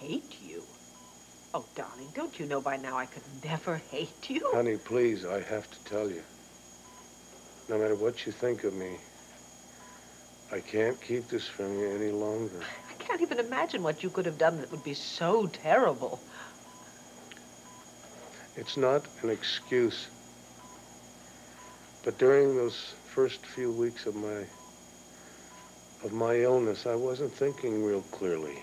hate you. Oh, darling, don't you know by now I could never hate you? Honey, please, I have to tell you. No matter what you think of me, I can't keep this from you any longer. I can't even imagine what you could have done that would be so terrible. It's not an excuse. But during those first few weeks of my illness, I wasn't thinking real clearly.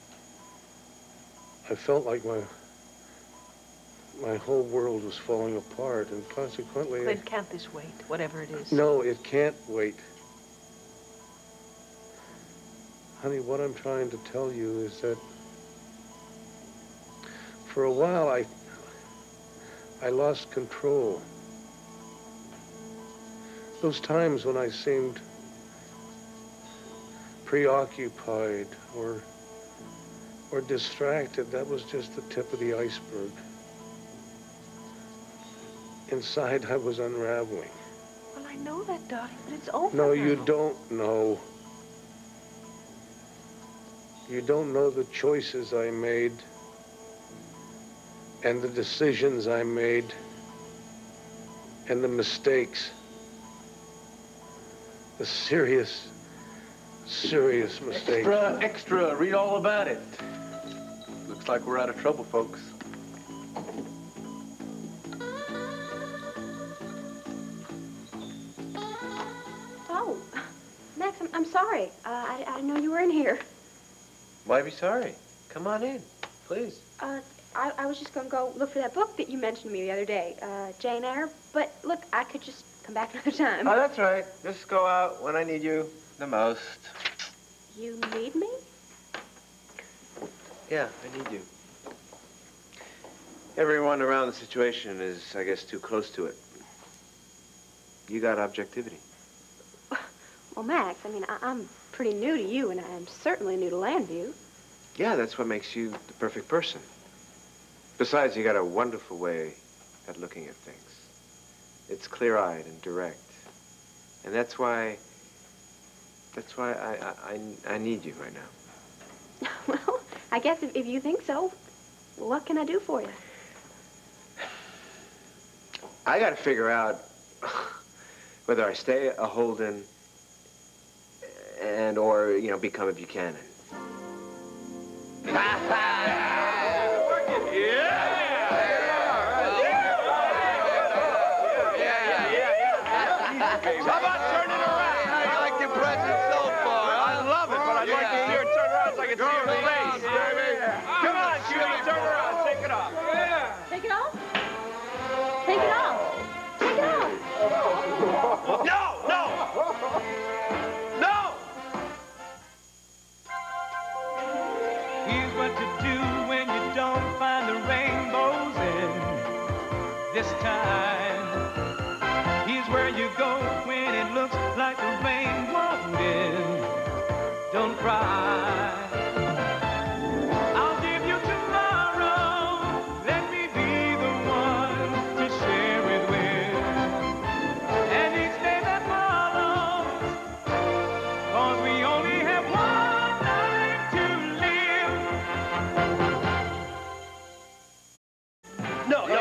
I felt like my whole world was falling apart, and consequently... Clint, can't this wait, whatever it is? No, it can't wait. Honey, what I'm trying to tell you is that for a while, I lost control. Those times when I seemed preoccupied or distracted, that was just the tip of the iceberg. Inside, I was unraveling. Well, I know that, darling, but it's over No, now. you don't know. You don't know the choices I made and the decisions I made and the mistakes. The serious mistakes. Extra, read all about it. Looks like we're out of trouble, folks. Oh, Max, I'm sorry. I didn't know you were in here. Why be sorry? Come on in, please. I was just gonna go look for that book that you mentioned to me the other day, Jane Eyre. But look, I could just come back another time. Oh, that's right. Just go out when I need you the most. You need me? Yeah, I need you. Everyone around the situation is, I guess, too close to it. You got objectivity. Well, Max, I mean, I'm pretty new to you, and I'm certainly new to Landview. Yeah, that's what makes you the perfect person. Besides, you got a wonderful way at looking at things. It's clear-eyed and direct. And that's why I need you right now. Well, I guess if you think so, what can I do for you? I got to figure out whether I stay a Holden or, you know, become a Buchanan. How about turning around? I like your presence so far. I love it, but I'd like to see her turn around so I can see her face. Come on, cutie, turn around. Take it off. Take it off? Take it off. Take it off. No, no. No. Here's what to do when you don't find the rainbows in this time. Here's where you go when it looks like the rain won't end. Don't cry. I'll give you tomorrow. Let me be the one to share it with. And each day that follows, 'cause we only have one night to live. No.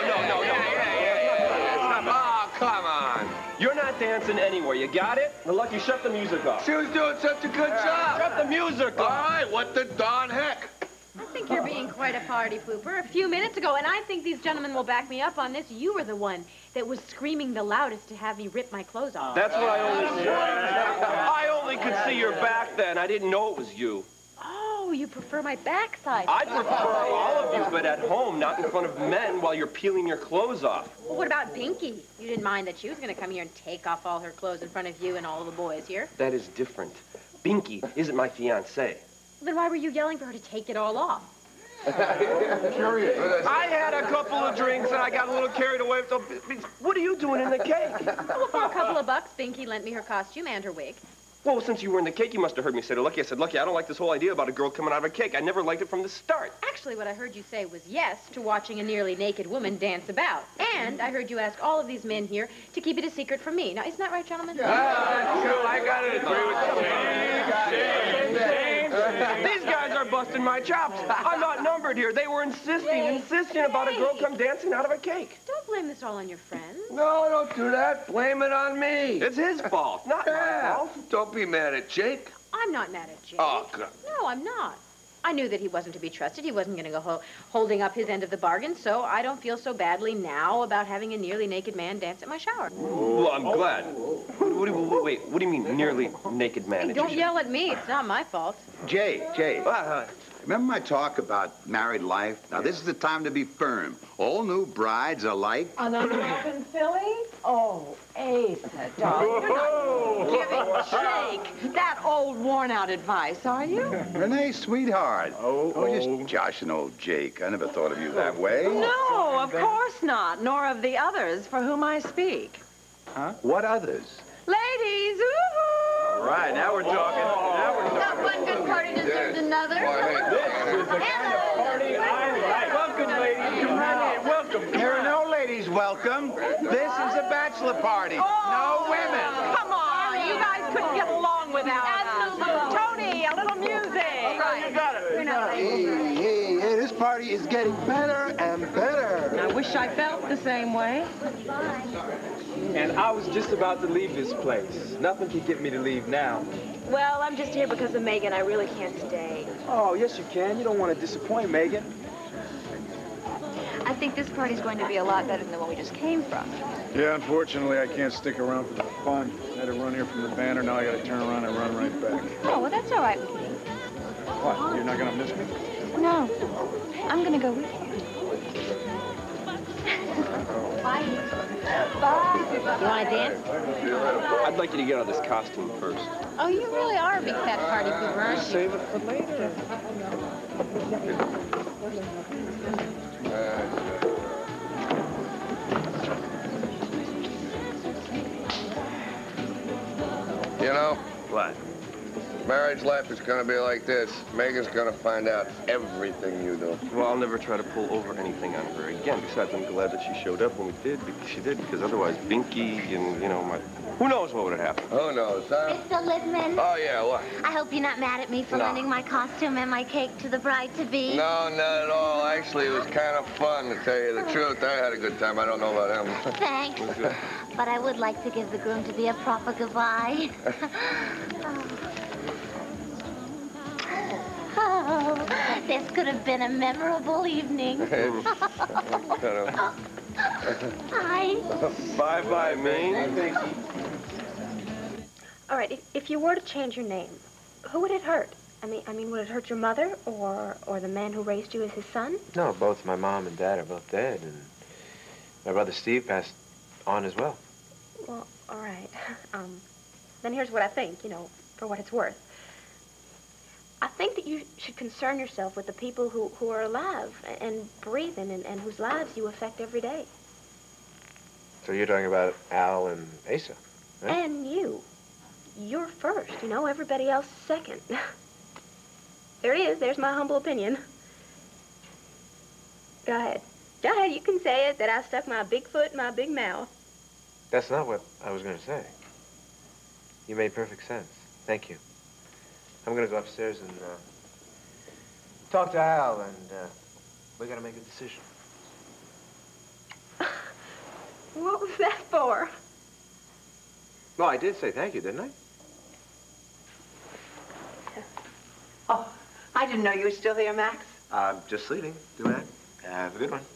Oh, come on. You're not dancing anywhere. You got it? Well, Lucky, shut the music off. She was doing such a good job. Shut the music off. All right, what the darn heck? I think you're being quite a party pooper. A few minutes ago, and I think these gentlemen will back me up on this, you were the one that was screaming the loudest to have me rip my clothes off. That's what I only saw. I only could see your back then. I didn't know it was you. Oh, you prefer my backside. I prefer all of you, but at home, not in front of men while you're peeling your clothes off. Well, what about Pinky? You didn't mind that she was going to come here and take off all her clothes in front of you and all the boys here? That is different. Binky isn't my fiancé. Then why were you yelling for her to take it all off? Curious. I had a couple of drinks and I got a little carried away. So, what are you doing in the cake? Well, for a couple of bucks, Pinky lent me her costume and her wig. Well, since you were in the cake, you must have heard me say to Lucky. I said, Lucky, I don't like this whole idea about a girl coming out of a cake. I never liked it from the start. Actually, what I heard you say was yes to watching a nearly naked woman dance about. And I heard you ask all of these men here to keep it a secret from me. Now, isn't that right, gentlemen? Yeah, that's true. I got to agree with you. These guys are busting my chops. I'm not numbered here. They were insisting about a girl come dancing out of a cake. Don't blame this all on your friend. No, don't do that. Blame it on me. It's his fault, not my fault. Don't be mad at Jake. I'm not mad at Jake. Oh, God. No, I'm not. I knew that he wasn't to be trusted. He wasn't going to go holding up his end of the bargain, so I don't feel so badly now about having a nearly naked man dance at my shower. Well, I'm glad. Wait, what do you mean, nearly naked man? Hey, don't yell at me. It's not my fault. Jay, remember my talk about married life? Now, this is the time to be firm. All new brides are like... Another muffin, Philly? Oh, Asa, darling, you're not giving Jake that old, worn-out advice, are you? Renee, sweetheart. Just joshing old Jake. I never thought of you that way. No, of course not, nor of the others for whom I speak. Huh? What others? Ladies, ooh-hoo! All right, now we're talking. Not one good party deserves another. This is the kind of party I like. Welcome, ladies. Come on in. Welcome. There are no ladies welcome. This is a bachelor party. No women. Come on, you guys couldn't get along without us. Tony, a little music. Right. You got it. Hey, this party is getting better and better. I wish I felt the same way. And I was just about to leave this place. Nothing can get me to leave now. Well, I'm just here because of Megan. I really can't stay. Oh, yes, you can. You don't want to disappoint Megan. I think this party's going to be a lot better than the one we just came from. Yeah, unfortunately, I can't stick around for the fun. I had to run here from the banner. Now I got to turn around and run right back. Oh, well, that's all right with me. What? You're not going to miss me? No. I'm going to go with you. Bye. Bye. You want to dance? I'd like you to get out of this costume first. Oh, you really are a big fat party pooper, aren't you? Save it for later. You know, What? marriage life is gonna be like this. Megan's gonna find out everything you do. Well, I'll never try to pull over anything on her again. Besides, I'm glad that she showed up when she did, because otherwise Viki and, you know, who knows what would have happened. Who knows, huh? Mr. Lippman. Oh, yeah, what? I hope you're not mad at me for No. lending my costume and my cake to the bride-to-be. No, not at all. Actually, it was kind of fun, to tell you the truth. I had a good time. I don't know about him. Thanks. But I would like to give the groom-to-be a proper goodbye. Oh, this could have been a memorable evening. Hi. Bye-bye, Mean. All right, if you were to change your name, who would it hurt? I mean, would it hurt your mother or the man who raised you as his son? No, both my mom and dad are both dead, and my brother Steve passed on as well. Well, all right. Then here's what I think, you know, for what it's worth. I think that you should concern yourself with the people who are alive and breathing and whose lives you affect every day. So you're talking about Al and Asa, right? And you. You're first, you know, everybody else second. There it is. There's my humble opinion. Go ahead. Go ahead. You can say it, that I stuck my big foot in my big mouth. That's not what I was going to say. You made perfect sense. Thank you. I'm going to go upstairs and talk to Al, and we got to make a decision. What was that for? Well, I did say thank you, didn't I? Oh, I didn't know you were still here, Max. I'm just leaving. DuAnn. Have a good one.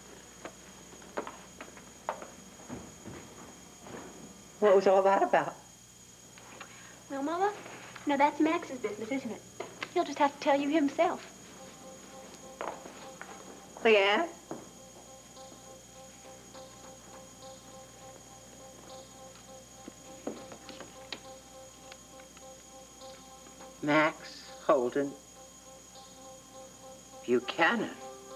What was all that about? Well, Mama, now that's Max's business, isn't it? He'll just have to tell you himself. LeeAnn? Max, Holden, Buchanan.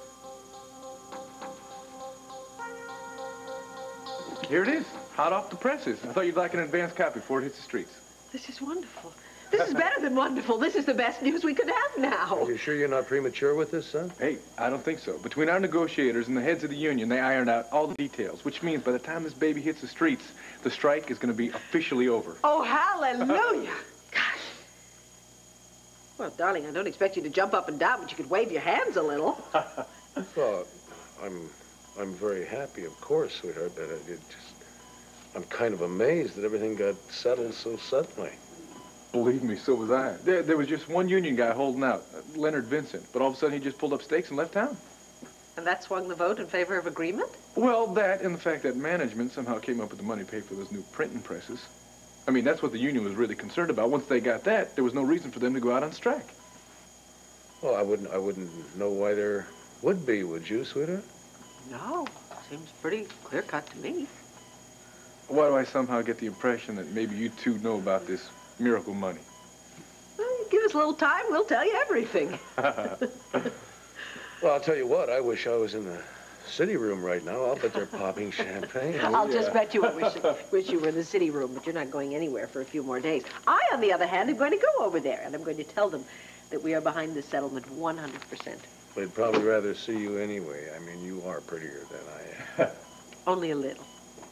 Here it is, hot off the presses. I thought you'd like an advance copy before it hits the streets. This is wonderful. This is better than wonderful. This is the best news we could have now. Are you sure you're not premature with this, son? Hey, I don't think so. Between our negotiators and the heads of the union, they ironed out all the details, which means by the time this baby hits the streets, the strike is going to be officially over. Oh, hallelujah. Gosh. Well, darling, I don't expect you to jump up and down, but you could wave your hands a little. Well, I'm very happy, of course, sweetheart, but I'm kind of amazed that everything got settled so suddenly. Believe me, so was I. There was just one union guy holding out, Leonard Vincent, but all of a sudden he just pulled up stakes and left town. And that swung the vote in favor of agreement? Well, that and the fact that management somehow came up with the money to pay for those new printing presses. I mean, that's what the union was really concerned about. Once they got that, there was no reason for them to go out on strike. Well, I wouldn't know why there would be, would you, sweetheart? No, seems pretty clear-cut to me. Why do I somehow get the impression that maybe you two know about this miracle money? Well, give us a little time, we'll tell you everything. Well, I'll tell you what, I wish I was in the city room right now. I'll bet they're popping champagne. I'll just bet you I wish you were in the city room, but you're not going anywhere for a few more days. I, on the other hand, am going to go over there, and I'm going to tell them that we are behind this settlement 100%. They'd probably rather see you anyway. I mean, you are prettier than I am. Only a little.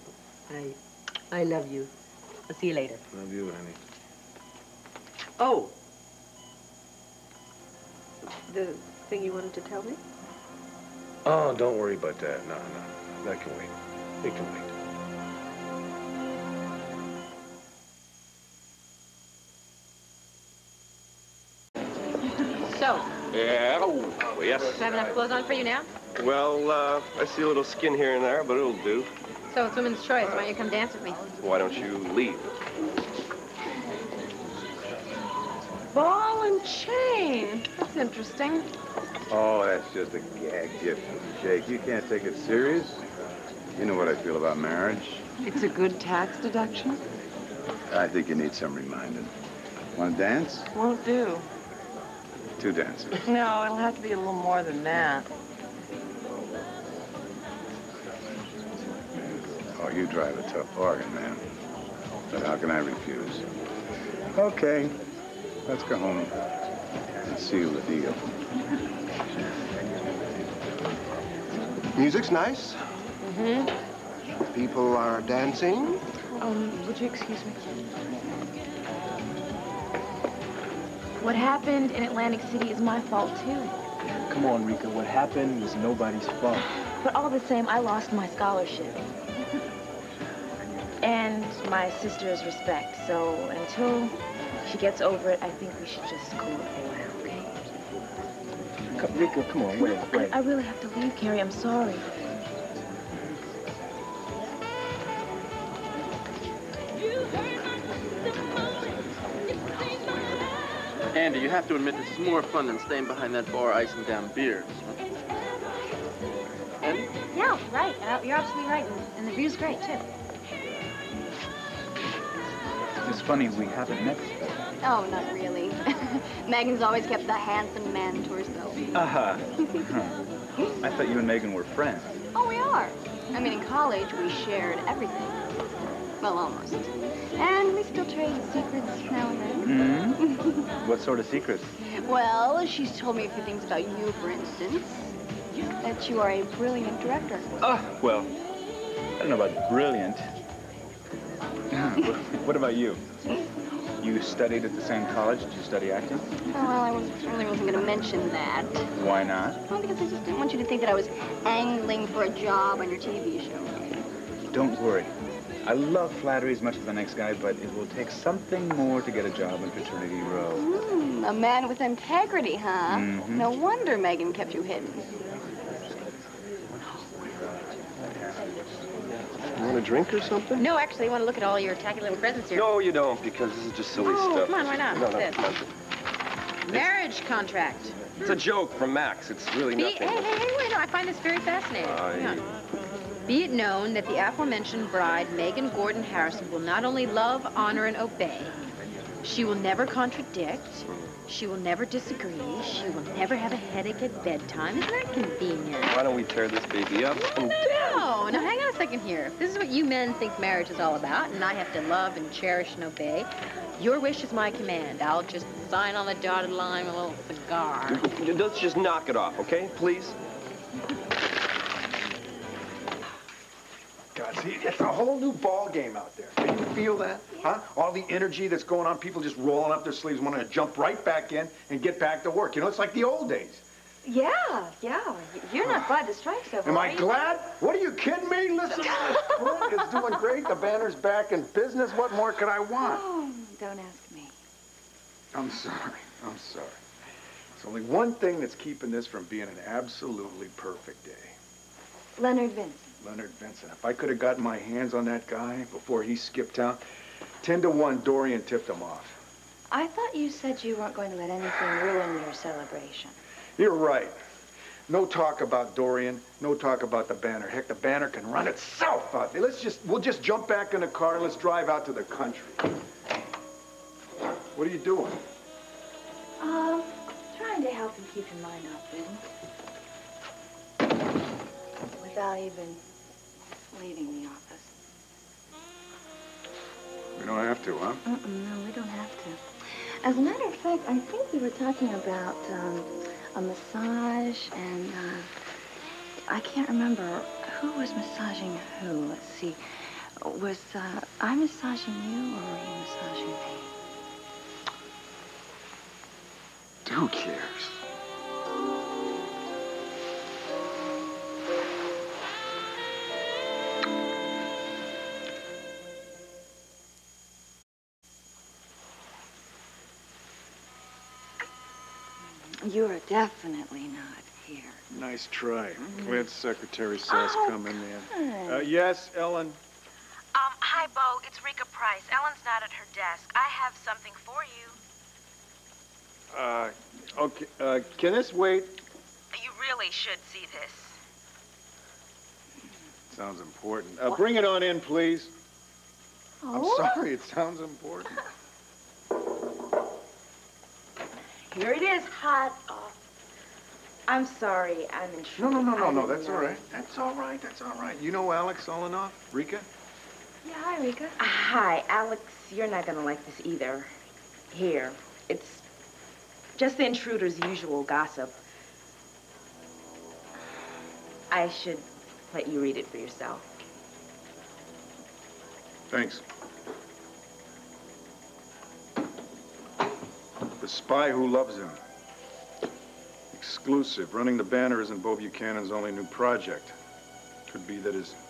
I love you. I'll see you later. Love you, honey. Oh. The thing you wanted to tell me? Oh, don't worry about that. No. That can wait. It can wait. So, Yeah. Oh, yes. do I have enough clothes on for you now? Well, I see a little skin here and there, but it'll do. So it's women's choice. Why don't you come dance with me? Why don't you leave? Ball and chain. That's interesting. Oh, that's just a gag gift from Jake. You can't take it serious. You know what I feel about marriage. It's a good tax deduction. I think you need some reminding. Want to dance? Won't do. 2 dances. No, it'll have to be a little more than that. Oh, you drive a tough bargain, man. But how can I refuse? Okay, let's go home and seal the deal. Music's nice. Mm-hmm. People are dancing. Would you excuse me? What happened in Atlantic City is my fault, too. Come on, Rika. What happened was nobody's fault. But all the same, I lost my scholarship. And my sister's respect. So until she gets over it, I think we should just cool it for a while, okay? Rika, come on, wait. I really have to leave, Carrie. I'm sorry. Andy, you have to admit this is more fun than staying behind that bar icing down beers. Andy? Yeah, right. You're absolutely right. And the view's great, too. It's funny, we haven't met. Oh, not really. Megan's always kept the handsome man to herself. I thought you and Megan were friends. Oh, we are. I mean, in college, we shared everything. Well, almost. And we still trade secrets now and then. Mm-hmm. What sort of secrets? Well, she's told me a few things about you, for instance. That you are a brilliant director. Oh, well, I don't know about brilliant. What about you? You studied at the same college? Did you study acting? Oh, well, I really wasn't going to mention that. Why not? Well, because I just didn't want you to think that I was angling for a job on your TV show. Don't worry. I love flattery as much as the next guy, but it will take something more to get a job in Fraternity Row. A man with integrity, huh? Mm-hmm. No wonder Megan kept you hidden. You want a drink or something? No, actually, I want to look at all your tacky little presents here. No, you don't, because this is just silly stuff. Come on, why not? No, What's this? come on. Marriage contract. It's a joke from Max. It's really nothing. Hey, wait, no, I find this very fascinating. Hang on. Be it known that the aforementioned bride, Megan Gordon Harrison, will not only love, honor, and obey, she will never contradict, she will never disagree, she will never have a headache at bedtime. Isn't that convenient? Why don't we tear this baby up and No, now hang on a second here. If this is what you men think marriage is all about, and I have to love and cherish and obey, your wish is my command. I'll just sign on the dotted line with a little cigar. Let's just knock it off, okay? Please? God, See, it's a whole new ball game out there. Can you feel that? Huh? All the energy that's going on, people just rolling up their sleeves, wanting to jump right back in and get back to work. You know, it's like the old days. Yeah. You're not glad the strike's over. Am I glad? What, are you kidding me? Listen to this. Clint is doing great. The banner's back in business. What more could I want? Oh, don't ask me. I'm sorry. There's only one thing that's keeping this from being an absolutely perfect day. Leonard Vincent. Leonard Vincent. If I could have gotten my hands on that guy before he skipped town, 10-1, Dorian tipped him off. I thought you said you weren't going to let anything ruin your celebration. You're right. No talk about Dorian, no talk about the banner. Heck, the banner can run itself out there. We'll just jump back in the car and let's drive out to the country. What are you doing? Trying to help him keep your mind off business. Without even leaving the office. We don't have to, huh? No, we don't have to. As a matter of fact, I think we were talking about a massage, and I can't remember who was massaging who. Let's see. Was I massaging you, or were you massaging me? Who cares? You are definitely not here. Nice try. Clint's secretary says coming in. Yes, Ellen? Hi, Bo. It's Rika Price. Ellen's not at her desk. I have something for you. Okay, can this wait? You really should see this. Sounds important. Bring it on in, please. I'm sorry, it sounds important. Here it is, hot off. I'm sorry, I'm in trouble. No, that's all right. That's all right. You know Alex Olenoff, Rika? Yeah, hi, Rika. Hi, Alex, you're not gonna like this either. Here, it's just the intruder's usual gossip. I should let you read it for yourself. Thanks. The spy who loves him. Exclusive. Running the banner isn't Bo Buchanan's only new project. Could be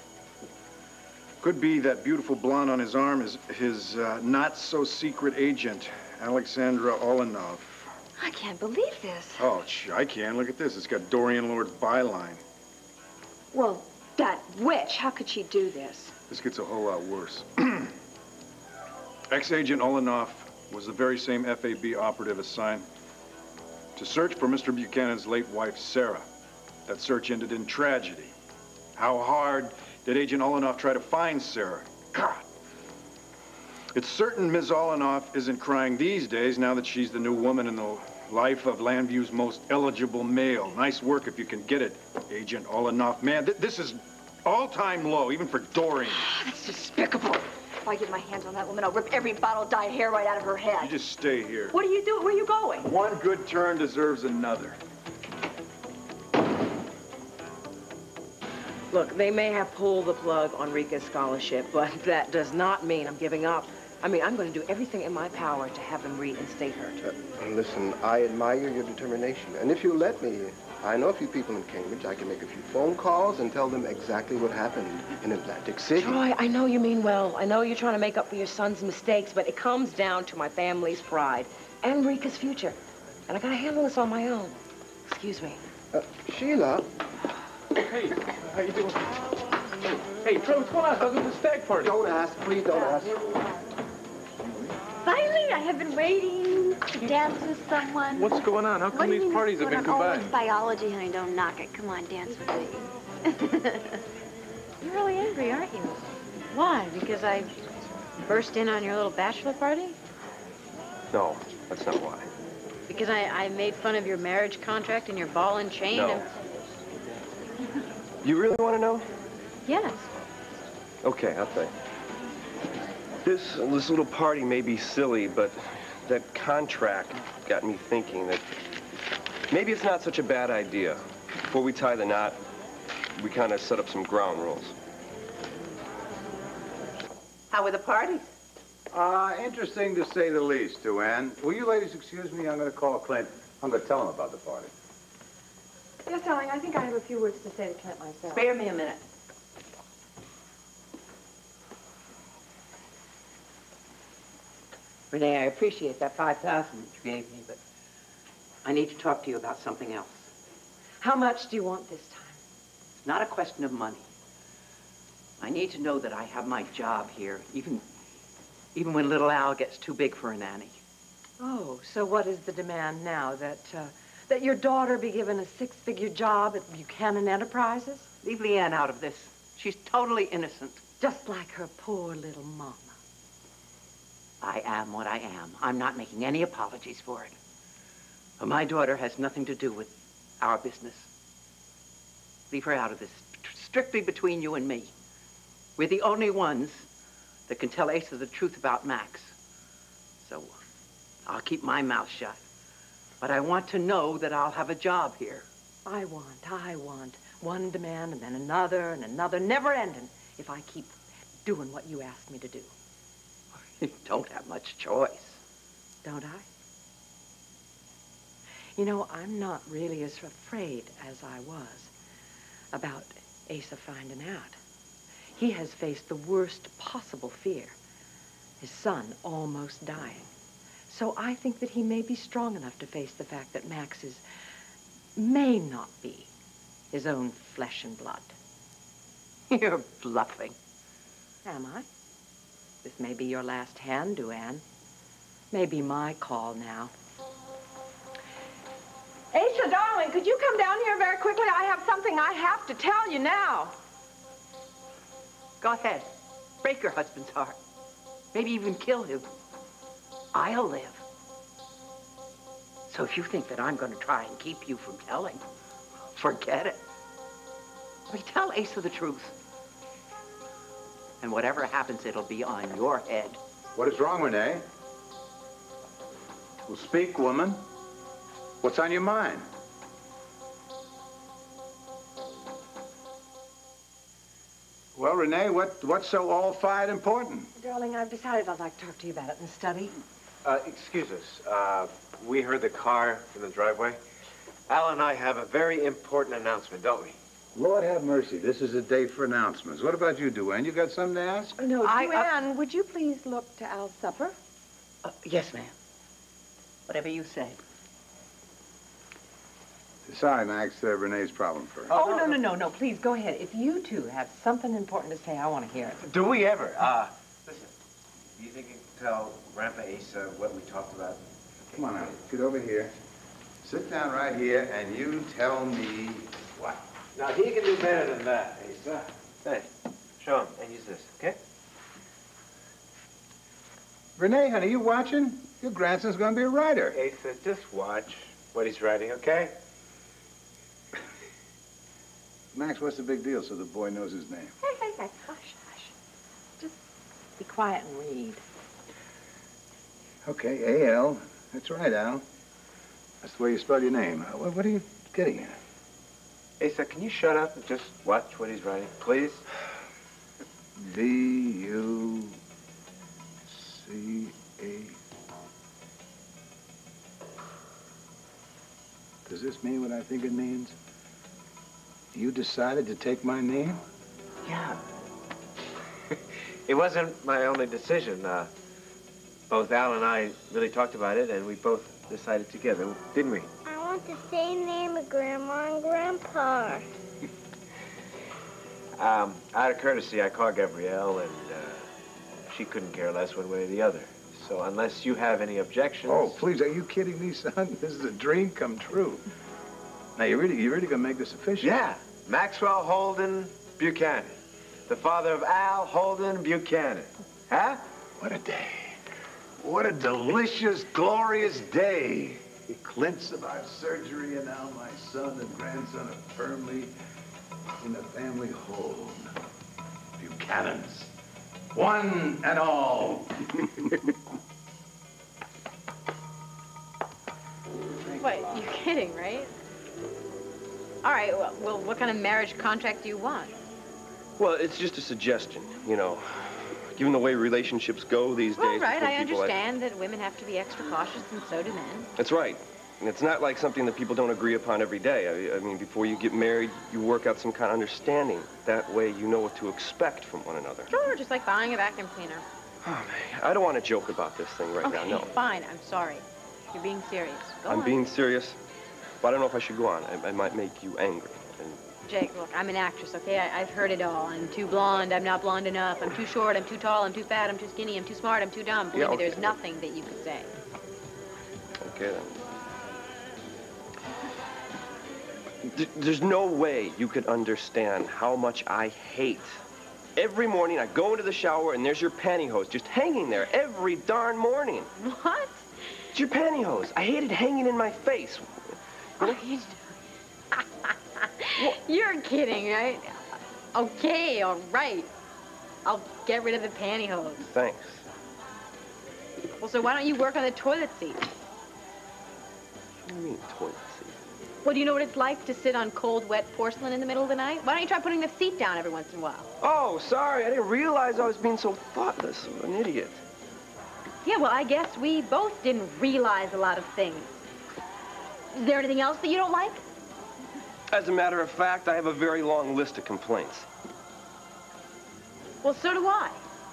that beautiful blonde on his arm is his not-so-secret agent, Alexandra Olenoff. I can't believe this. Oh, I can. Look at this. It's got Dorian Lord's byline. Well, that witch, how could she do this? This gets a whole lot worse. Ex-agent Olenoff was the very same FAB operative assigned to search for Mr. Buchanan's late wife, Sarah. That search ended in tragedy. How hard did Agent Olenoff try to find Sarah? God. It's certain Ms. Olenoff isn't crying these days now that she's the new woman in the life of Landview's most eligible male. Nice work if you can get it, Agent Olenoff. Man, this is all-time low, even for Dorian. That's despicable. If I get my hands on that woman, I'll rip every bottle of dyed hair right out of her head. You just stay here. What are you doing? Where are you going? One good turn deserves another. Look, they may have pulled the plug on Rika's scholarship, but that does not mean I'm giving up. I mean, I'm going to do everything in my power to have them reinstate her. Listen, I admire your determination. And if you'll let me, I know a few people in Cambridge. I can make a few phone calls and tell them exactly what happened in Atlantic City. Troy, I know you mean well. I know you're trying to make up for your son's mistakes, but it comes down to my family's pride and Rika's future. And I got to handle this on my own. Excuse me. Sheila. Hey, how you doing? Hey, Troy, what's going on? How's it with the stag party? Don't ask, please don't ask. Finally, I have been waiting to dance with someone. What's going on? How come these parties have been combined? Oh, it's biology, honey. Don't knock it. Come on, dance with me. You're really angry, aren't you? Why? Because I burst in on your little bachelor party? No, that's not why. Because I made fun of your marriage contract and your ball and chain? No. You really want to know? Yes. Okay, I'll tell you. This little party may be silly, but that contract got me thinking that maybe it's not such a bad idea. Before we tie the knot, we kind of set up some ground rules. How were the parties? Interesting to say the least, DuAnn. Will you ladies excuse me? I'm going to call Clint. I'm going to tell him about the party. Yes, darling, I think I have a few words to say to Clint myself. Spare me a minute. Renee, I appreciate that $5,000 that you gave me, but I need to talk to you about something else. How much do you want this time? It's not a question of money. I need to know that I have my job here, even when little Al gets too big for a nanny. Oh, so what is the demand now? That your daughter be given a 6-figure job at Buchanan Enterprises? Leave LeeAnn out of this. She's totally innocent. Just like her poor little mama. I am what I am. I'm not making any apologies for it. But my daughter has nothing to do with our business. Leave her out of this. Strictly between you and me. We're the only ones that can tell Asa the truth about Max. So I'll keep my mouth shut. But I want to know that I'll have a job here. I want. One demand and then another and another, never ending, if I keep doing what you asked me to do. You don't have much choice. Don't I? You know, I'm not really as afraid as I was about Asa finding out. He has faced the worst possible fear. His son almost dying. So I think that he may be strong enough to face the fact that Max may not be his own flesh and blood. You're bluffing. Am I? This may be your last hand, DuAnn. Maybe my call now. Asa, darling, could you come down here very quickly? I have something I have to tell you now. Go ahead. Break your husband's heart. Maybe even kill him. I'll live. So if you think that I'm going to try and keep you from telling, forget it. I mean, tell Asa the truth. And whatever happens, it'll be on your head. What is wrong, Renee? Well, speak, woman. What's on your mind? Well, Renee, what's so all-fired important? Darling, I've decided I'd like to talk to you about it in the study. Excuse us. We heard the car in the driveway. Al and I have a very important announcement, don't we? Lord have mercy. This is a day for announcements. What about you, DuAnn? You got something to ask? No, DuAnn, would you please look to Al's supper? Yes, ma'am. Whatever you say. Sorry, Max. Renee's problem first. Oh, no. Please, go ahead. If you two have something important to say, I want to hear it. Do we ever? Listen, do you think you can tell Grandpa Asa what we talked about? Come on now. Get over here. Sit down right here, and you tell me what? Now, he can do better than that, Asa. Hey, show him and use this, okay? Renee, honey, you watching? Your grandson's going to be a writer. Asa, just watch what he's writing, okay? Max, what's the big deal so the boy knows his name? Hey, hush. Just be quiet and read. Okay, A-L. That's right, Al. That's the way you spell your name. What are you getting at? Asa, can you shut up and just watch what he's writing, please? V-U-C-A... Does this mean what I think it means? You decided to take my name? Yeah. It wasn't my only decision. Both Al and I really talked about it, and we both decided together, didn't we? I want the same name of Grandma and Grandpa. Out of courtesy, I called Gabrielle, and she couldn't care less one way or the other. So unless you have any objections... Oh, please, are you kidding me, son? This is a dream come true. Now, you're really gonna make this official? Yeah. Maxwell Holden Buchanan. The father of Al Holden Buchanan. Huh? What a day. What a delicious, glorious day. Clint survived surgery, and now my son and grandson are firmly in the family home. Buchanans. One and all. Wait, you're kidding, right? All right, well, what kind of marriage contract do you want? Well, it's just a suggestion, you know. Given the way relationships go these days. Well, right, between I people, understand that women have to be extra cautious, and so do men. That's right. And it's not like something that people don't agree upon every day. I mean, before you get married, you work out some kind of understanding. That way you know what to expect from one another. Sure, just like buying a vacuum cleaner. Oh, man, I don't want to joke about this thing right now, no. Fine, I'm sorry. You're being serious. Go I'm on. being serious, but I don't know if I should go on. I might make you angry. And Jake, look, I'm an actress, okay? I've heard it all. I'm too blonde, I'm not blonde enough. I'm too short, I'm too tall, I'm too fat, I'm too skinny, I'm too smart, I'm too dumb. Believe me, there's nothing that you could say. Okay, then. There's no way you could understand how much I hate. Every morning I go into the shower and there's your pantyhose just hanging there every darn morning. What? It's your pantyhose. I hate it hanging in my face. You're kidding, right? Okay, all right. I'll get rid of the pantyhose. Thanks. Well, so why don't you work on the toilet seat? What do you mean, toilet seat? Well, do you know what it's like to sit on cold, wet porcelain in the middle of the night? Why don't you try putting the seat down every once in a while? Oh, sorry. I didn't realize I was being so thoughtless. An idiot. Yeah, well, I guess we both didn't realize a lot of things. Is there anything else that you don't like? As a matter of fact, I have a very long list of complaints. Well, so do I.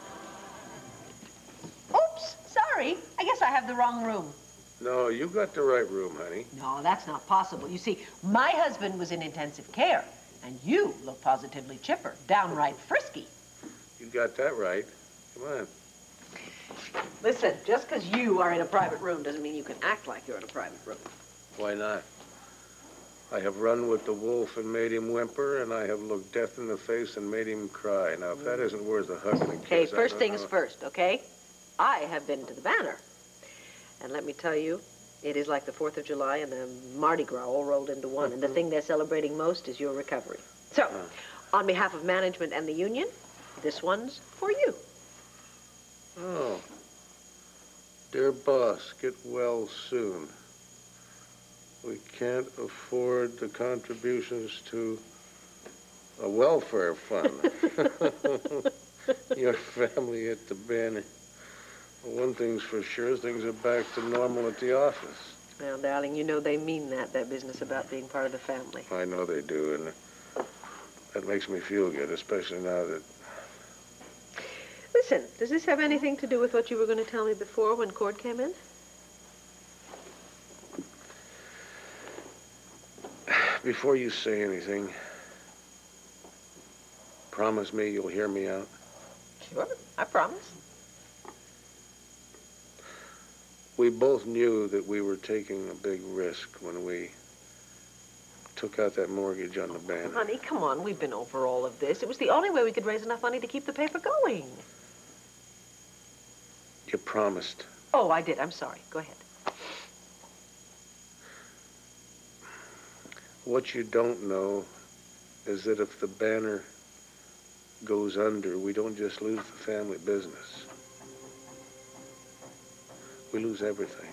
Oops, sorry. I guess I have the wrong room. No, you got the right room, honey. No, that's not possible. You see, my husband was in intensive care, and you look positively chipper, downright frisky. You got that right. Come on. Listen, just because you are in a private room doesn't mean you can act like you're in a private room. Why not? I have run with the wolf and made him whimper, and I have looked death in the face and made him cry. Now, if that isn't worth a hug and a kiss, Okay, I first don't things know. first, okay? I have been to the Banner. And let me tell you, it is like the 4th of July and the Mardi Gras all rolled into one. And the thing they're celebrating most is your recovery. So, on behalf of management and the union, this one's for you. Oh. Dear boss, get well soon. We can't afford the contributions to a welfare fund. Your family at the Banner. Well, one thing's for sure, things are back to normal at the office. Now, darling, you know they mean that business about being part of the family. I know they do, and that makes me feel good, especially now that... Listen, does this have anything to do with what you were going to tell me before when Cord came in? Before you say anything, promise me you'll hear me out. Sure, I promise. We both knew that we were taking a big risk when we took out that mortgage on the Banner. Honey, come on, we've been over all of this. It was the only way we could raise enough money to keep the paper going. You promised. Oh, I did. I'm sorry. Go ahead. What you don't know is that if the Banner goes under, we don't just lose the family business. We lose everything.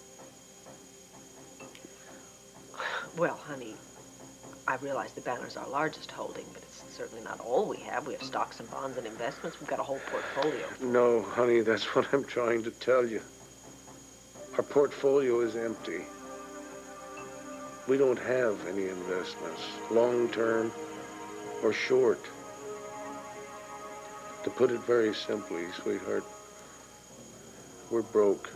Well, honey, I realize the Banner's our largest holding, but it's certainly not all we have. We have stocks and bonds and investments. We've got a whole portfolio. No, honey, that's what I'm trying to tell you. Our portfolio is empty. We don't have any investments, long-term or short. To put it very simply, sweetheart, we're broke.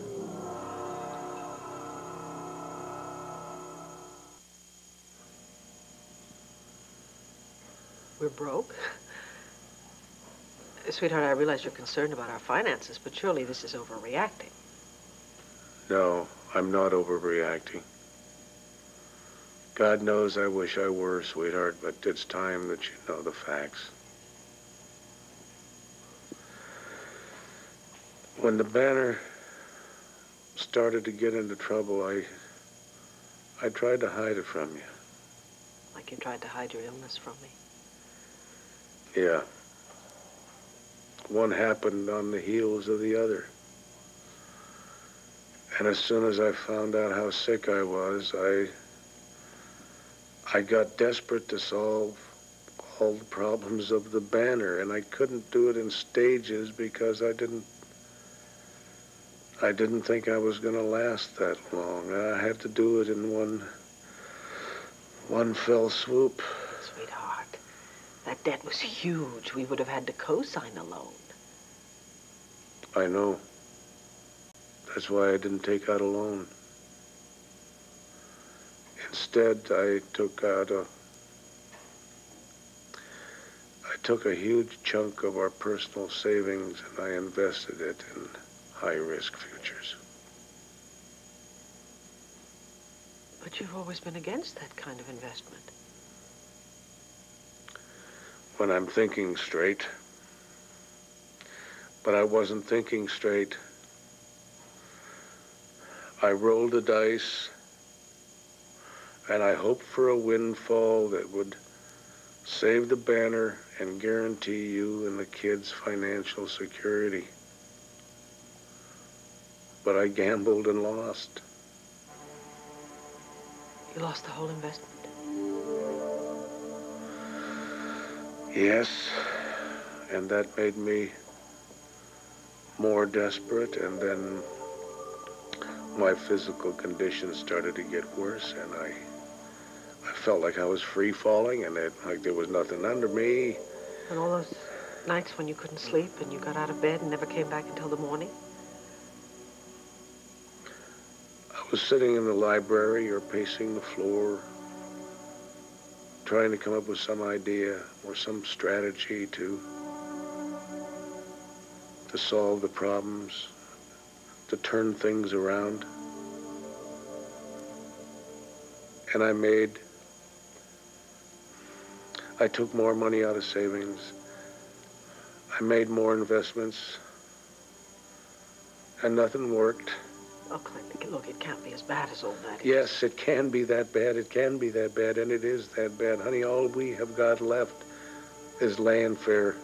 We're broke? Sweetheart, I realize you're concerned about our finances, but surely this is overreacting. No, I'm not overreacting. God knows I wish I were, sweetheart, but it's time that you know the facts. When the Banner started to get into trouble, I tried to hide it from you. Like you tried to hide your illness from me. Yeah. One happened on the heels of the other. And as soon as I found out how sick I was, I got desperate to solve all the problems of the banner, and I couldn't do it in stages because I didn't think I was going to last that long. I had to do it in one fell swoop. Sweetheart, that debt was huge. We would have had to co-sign a loan. I know. That's why I didn't take out a loan. Instead, I took a huge chunk of our personal savings and I invested it in high-risk futures. But you've always been against that kind of investment. When I'm thinking straight. But I wasn't thinking straight. I rolled the dice, and I hoped for a windfall that would save the banner and guarantee you and the kids financial security. But I gambled and lost. You lost the whole investment? Yes, and that made me more desperate, and then my physical condition started to get worse, and I felt like I was free-falling, and like there was nothing under me. And all those nights when you couldn't sleep and you got out of bed and never came back until the morning? I was sitting in the library or pacing the floor, trying to come up with some idea or some strategy to solve the problems, to turn things around. And I took more money out of savings. I made more investments, and nothing worked. Oh, Clint, look, it can't be as bad as all that. Yes, it can be that bad. It can be that bad, and it is that bad. Honey, all we have got left is land fair.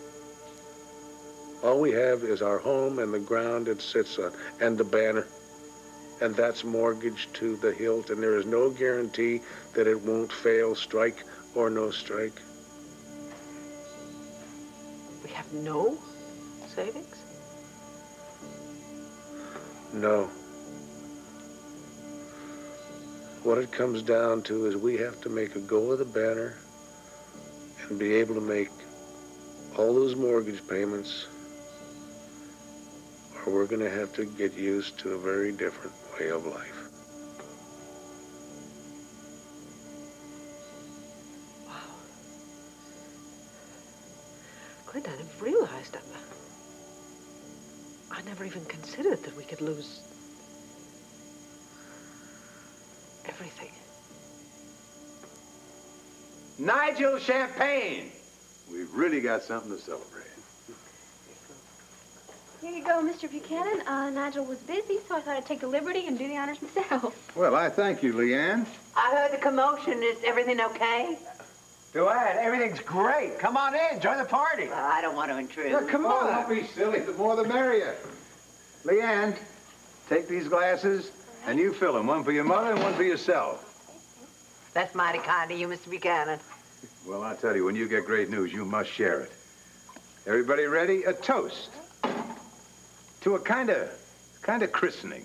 All we have is our home and the ground it sits on, and the banner. And that's mortgaged to the hilt, and there is no guarantee that it won't fail, strike or no strike. We have no savings? No. What it comes down to is we have to make a go of the banner and be able to make all those mortgage payments, or we're going to have to get used to a very different way of life. Wow. Clint, I never realized that. I never even considered that we could lose everything. Nigel Champagne! We've really got something to celebrate. Here you go, Mr. Buchanan. Nigel was busy, so I thought I'd take the liberty and do the honors myself. Well, I thank you, LeeAnn. I heard the commotion. Is everything okay? DuAnn, everything's great. Come on in, join the party. I don't want to intrude. Well, come on. Don't be silly. The more the merrier. LeeAnn, take these glasses, and you fill them. One for your mother and one for yourself. That's mighty kind of you, Mr. Buchanan. Well, I tell you, when you get great news, you must share it. Everybody ready? A toast to a kind of christening.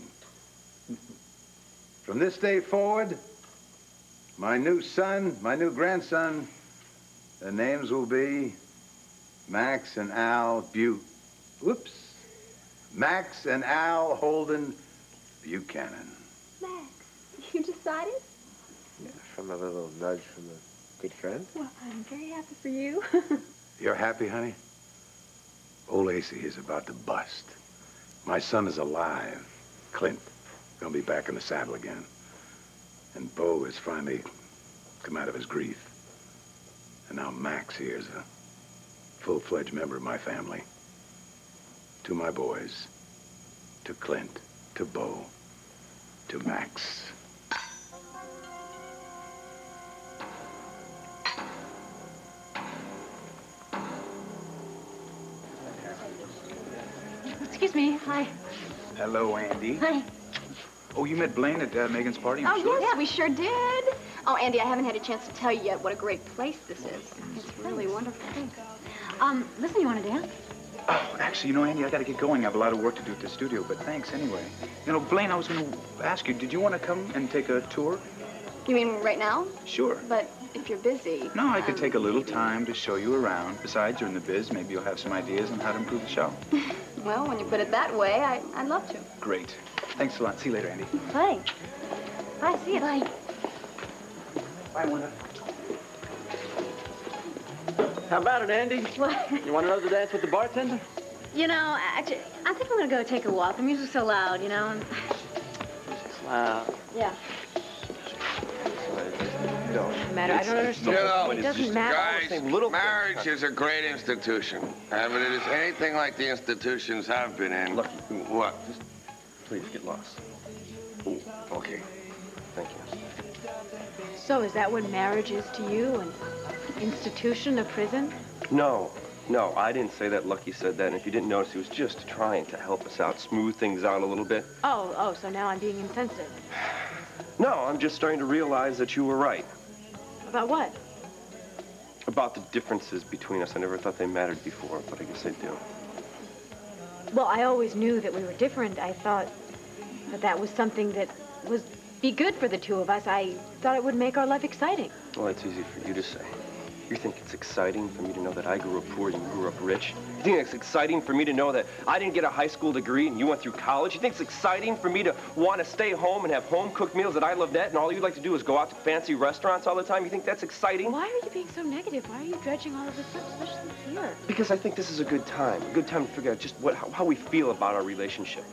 From this day forward, my new son, my new grandson, their names will be Max and Al Max and Al Holden Buchanan. Max, you decided? Yeah, from a little nudge from a good friend. Well, I'm very happy for you. You're happy, honey? Old AC is about to bust. My son is alive. Clint, gonna be back in the saddle again. And Bo has finally come out of his grief. And now Max here is a full-fledged member of my family. To my boys, to Clint, to Bo, to Max. Excuse me. Hi. Hello, Andy. Hi. Oh, you met Blaine at Megan's party? Oh, yes, we sure did. Oh, Andy, I haven't had a chance to tell you yet what a great place this is. It's really wonderful. Thanks. Listen, you want to dance? Oh, actually, you know, Andy, I got to get going. I have a lot of work to do at the studio, but thanks anyway. You know, Blaine, I was going to ask you, did you want to come and take a tour? You mean right now? Sure. But if you're busy... No, I could take a little time to show you around. Besides, you're in the biz. Maybe you'll have some ideas on how to improve the show. Well, when you put it that way, I'd love to. Great. Thanks a lot. See you later, Andy. Bye. Bye, see you. Bye. Bye, Wanda. How about it, Andy? What? You want another dance with the bartender? You know, actually, I think I'm going to go take a walk. The music's so loud, you know. Wow. Yeah. Doesn't matter. I don't understand. You know, It doesn't matter. guys, marriage is a great institution. But it is anything like the institutions I've been in. Lucky. What? Just please get lost. Ooh, okay. Thank you. So is that what marriage is to you? An institution, a prison? No, I didn't say that. Lucky said that. And if you didn't notice, he was just trying to help us out, smooth things out a little bit. Oh, so now I'm being insensitive. No, I'm just starting to realize that you were right. About what? About the differences between us. I never thought they mattered before, but I guess I do. Well, I always knew that we were different. I thought that was something that would be good for the two of us. I thought it would make our life exciting. Well, it's easy for you to say. You think it's exciting for me to know that I grew up poor and you grew up rich? You think it's exciting for me to know that I didn't get a high school degree and you went through college? You think it's exciting for me to want to stay home and have home-cooked meals that I love that and all you'd like to do is go out to fancy restaurants all the time? You think that's exciting? Why are you being so negative? Why are you dredging all of this up, especially here? Because I think this is a good time to figure out just how we feel about our relationship.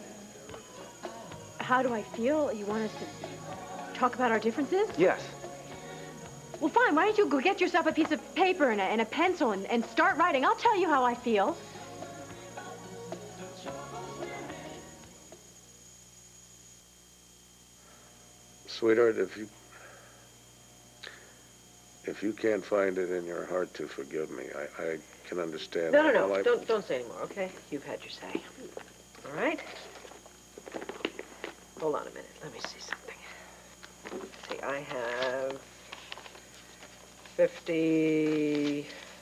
How do I feel? You want us to talk about our differences? Yes. Well, fine. Why don't you go get yourself a piece of paper and a pencil and start writing? I'll tell you how I feel. Sweetheart, if you can't find it in your heart to forgive me, I can understand. No. Don't say anymore, okay? You've had your say. All right? Hold on a minute. Let me see something. Let's see, I have $52.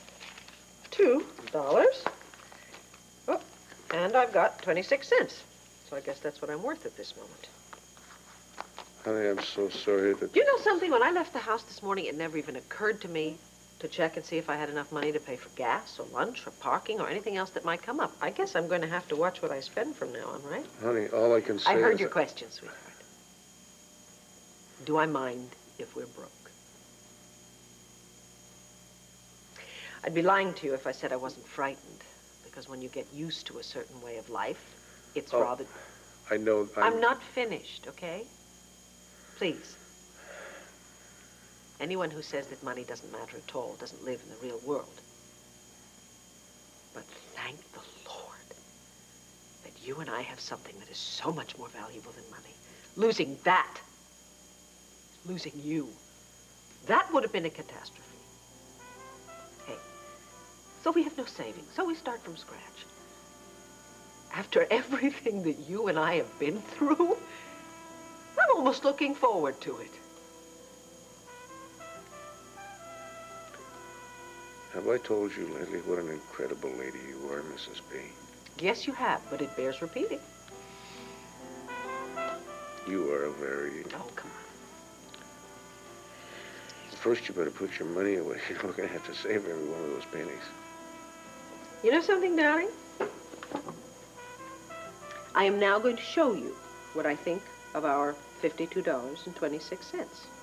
Oh, and I've got 26 cents. So I guess that's what I'm worth at this moment. Honey, I'm so sorry that... You know something? When I left the house this morning, it never even occurred to me to check and see if I had enough money to pay for gas or lunch or parking or anything else that might come up. I guess I'm going to have to watch what I spend from now on, right? Honey, all I can say I heard is your question, sweetheart. Do I mind if we're broke? I'd be lying to you if I said I wasn't frightened, because when you get used to a certain way of life, it's rather... I know... I'm not finished, okay? Please. Anyone who says that money doesn't matter at all doesn't live in the real world. But thank the Lord that you and I have something that is so much more valuable than money. Losing that, losing you, that would have been a catastrophe. Hey, so we have no savings, so we start from scratch. After everything that you and I have been through, I'm almost looking forward to it. Have I told you lately what an incredible lady you are, Mrs. B? Yes, you have, but it bears repeating. You are a very... Oh, come on. First, you better put your money away. You're not going to have to save every one of those pennies. You know something, darling? I am now going to show you what I think of our $52.26.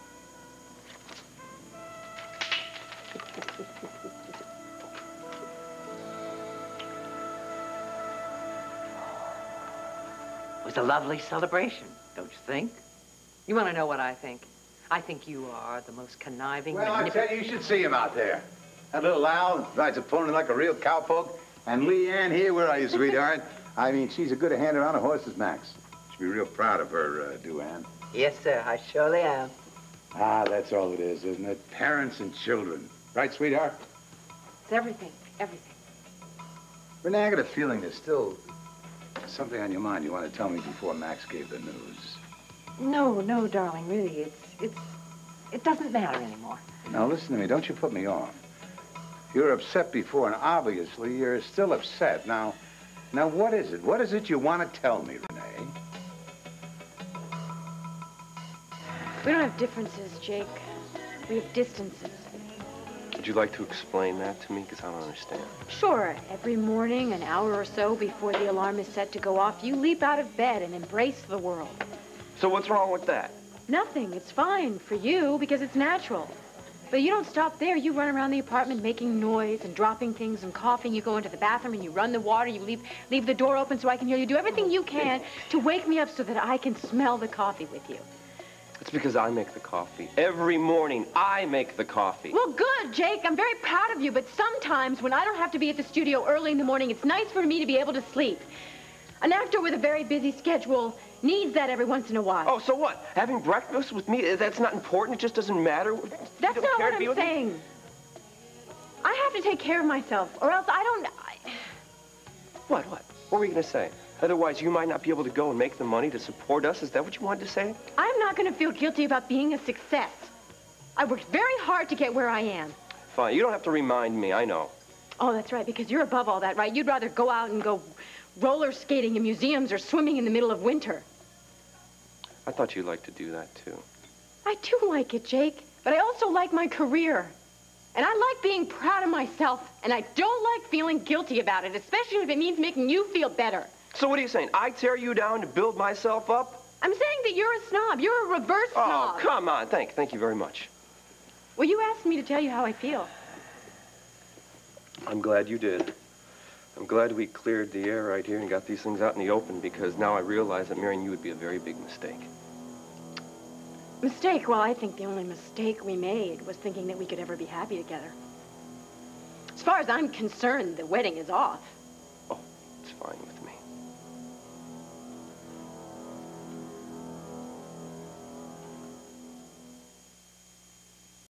It was a lovely celebration, don't you think? You want to know what I think? I think you are the most conniving... Well, I tell you, you should see him out there. That little Al rides a pony like a real cowpoke. And LeeAnn here, where are you, sweetheart? I mean, she's as good a hand around a horse as Max. Should be real proud of her, DuAnn. Yes, sir, I surely am. Ah, that's all it is, isn't it? Parents and children. Right, sweetheart? It's everything, everything. Renee, I got a feeling there's still something on your mind you want to tell me before Max gave the news. No, darling, really, It doesn't matter anymore. Now, listen to me. Don't you put me off. You were upset before, and obviously you're still upset. Now, what is it? What is it you want to tell me, Renee? We don't have differences, Jake. We have distances. Would you like to explain that to me? Because I don't understand. Sure. Every morning, an hour or so before the alarm is set to go off, you leap out of bed and embrace the world. So what's wrong with that? Nothing. It's fine for you because it's natural. But you don't stop there. You run around the apartment making noise and dropping things and coughing. You go into the bathroom and you run the water. You leave the door open so I can hear you. Do everything you can to wake me up so that I can smell the coffee with you. It's because I make the coffee. Every morning, I make the coffee. Well, good, Jake. I'm very proud of you. But sometimes when I don't have to be at the studio early in the morning, it's nice for me to be able to sleep. An actor with a very busy schedule needs that every once in a while. Oh, so what? Having breakfast with me, that's not important? It just doesn't matter? That's not what I'm saying. I have to take care of myself, or else I don't... What? What were you going to say? Otherwise, you might not be able to go and make the money to support us? Is that what you wanted to say? I'm not going to feel guilty about being a success. I worked very hard to get where I am. Fine. You don't have to remind me. I know. Oh, that's right, because you're above all that, right? You'd rather go out and go roller skating in museums or swimming in the middle of winter. I thought you'd like to do that, too. I do like it, Jake, but I also like my career. And I like being proud of myself, and I don't like feeling guilty about it, especially if it means making you feel better. So what are you saying? I tear you down to build myself up? I'm saying that you're a snob. You're a reverse snob. Oh, come on. Thank you very much. Well, you asked me to tell you how I feel. I'm glad you did. I'm glad we cleared the air right here and got these things out in the open, because now I realize that marrying you would be a very big mistake. Mistake? Well, I think the only mistake we made was thinking that we could ever be happy together. As far as I'm concerned, the wedding is off. Oh, it's fine with